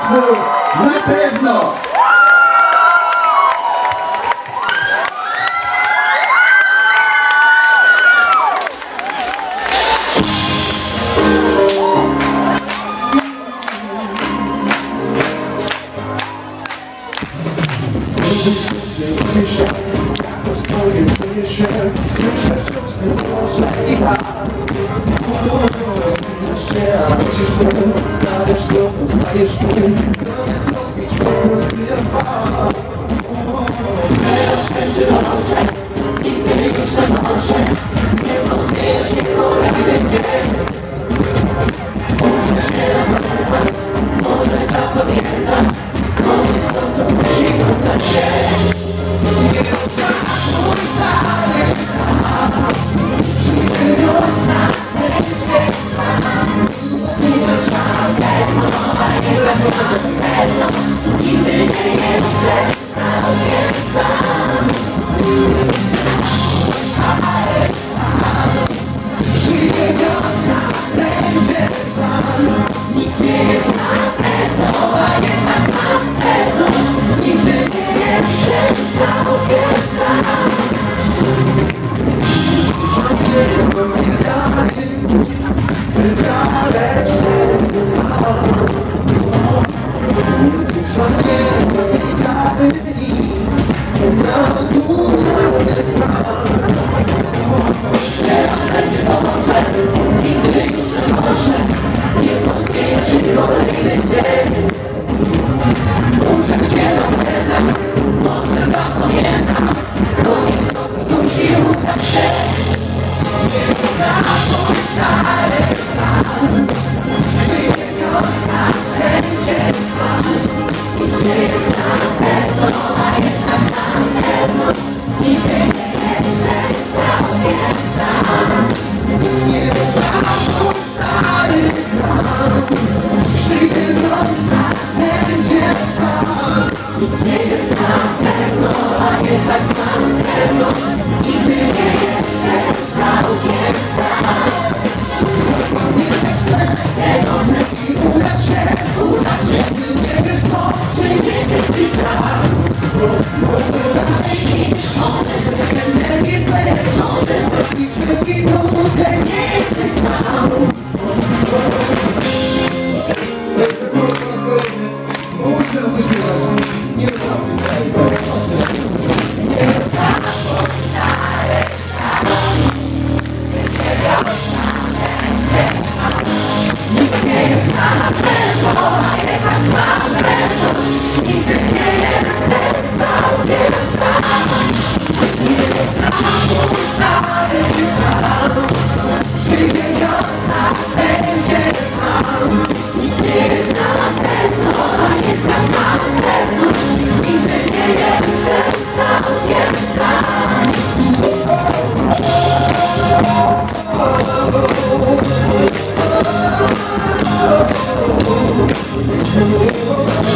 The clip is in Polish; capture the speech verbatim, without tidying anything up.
Państwu na pewno! Słyszę wciąż ten głos i ja zmieniasz się, a musisz tu stawiasz znowu, stajesz tu zamiast rozbić pokój, zmieniasz dwa. Teraz będzie dobrze, nigdy już nie może, nie rozwieje się kolejny dzień. Uczysz się na pewno, może zapamiętam, koniec końców musi udać się. Nie rozważ mój stary, przyjdzie wiosna, będzie pan. Zmieniasz na pewno, a nie na pewno, nigdy nie jestem całkiem sam. Przyjdzie wiosna, będzie pan. Nic nie jest na pewno, a jednak na pewno, nigdy nie jestem całkiem sam. Wybrane w sercu mam. Niezruszony dotykany nikt, nawet tu nie znam. Teraz będzie dobrze, nigdy już nie może, nie pozwieje się kolejny dzień. Uczę się na pewno, może zapamiętam, koniec końców musi udać się. Nie rozważ mój stary plan, przyjdzie wiosna, będzie pan. Nic nie jest na pewno, a jednak na pewno, nigdy nie jestem całkiem sam. Nie rozważ mój stary plan, przyjdzie wiosna, będzie pan. Nic nie jest na pewno, a jednak na pewno, nigdy nie jestem całkiem sam. Zapamiętasz tego, że ci uda się, uda się, ty nie wiesz co, przyniesie ci czas. Możesz znaleźć niż, możesz energię płynąć, możesz zrobić wszystkich, no bo ty nie jesteś sam. Muszę o coś wyrazić, nie robię stary, nie rozważ mój stary plan. Będzie wiosna, będzie pan. Nic nie jest na pewno, a jednak na pewno, nigdy nie jestem całkiem sam. Nie rozważ mój stary plan. Przyjdzie wiosna, będzie pan. Nic nie jest na pewno, a jednak na pewno, nigdy nie jestem całkiem sam. Oh,